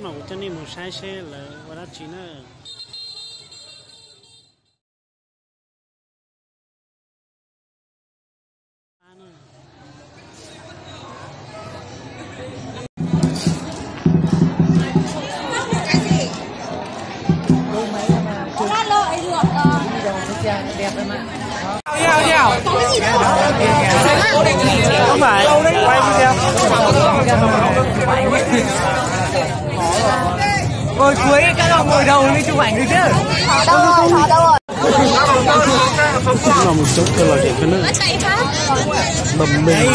mà cho nên một sai xe là và đó chỉ nó đẹp em ạ. Không phải quay video. Ngồi cuối các bạn ngồi đầu đi chụp ảnh được chứ? Thỏ đâu rồi? Nó là một số cái loại cái nữa. Bầm bềnh.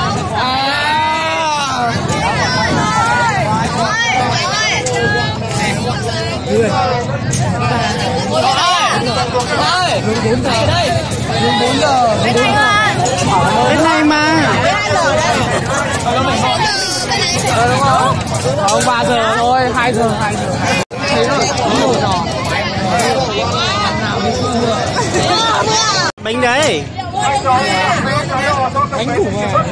Bên này mà. Không 3 giờ thôi, 2 giờ. Bánh đấy. Bánh củ mà.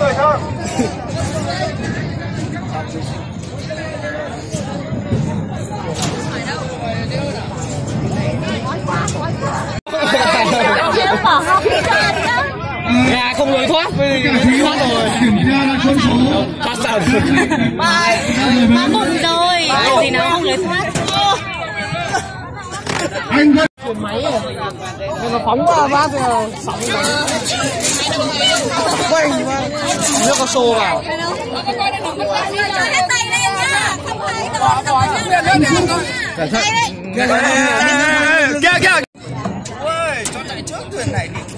Nhà không lối thoát, bây giờ thoát rồi. Thoát sao được? Ba bụng rồi, gì nào không lối thoát. Chuyển máy rồi. Nhưng mà phóng qua bác rồi, sóng đánh. Quay mà, nước có xô vào. Hết tay lên nhá, không hay Kìa. Ôi, cho chạy trước thuyền này đi.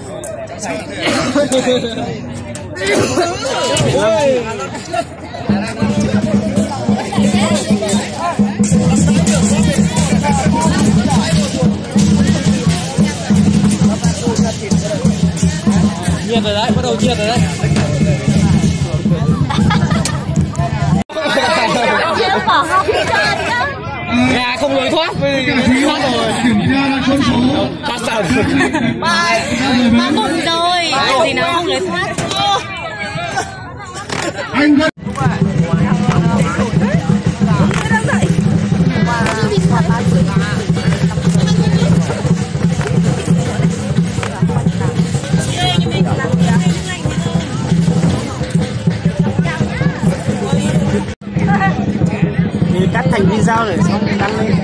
Nhiệt rồi đấy, bắt đầu nhiệt rồi đấy. Nhà không lối thoát, bây giờ thoát rồi. Thoát sao được? ba bụng rồi, gì nào không lối thoát. Thì cắt thành video rồi xong đăng lên.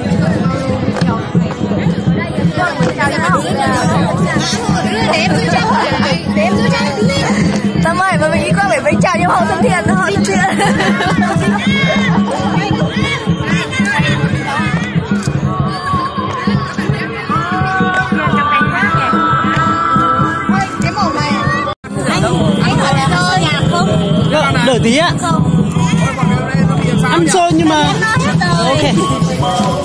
Tâm ơi, mà mình đi qua phải chào cho họ thân thiện, họ thân thiện. Anh hỏi là thôi nhà không? Đợi tí ạ. Ăn xôi nhưng mà ok.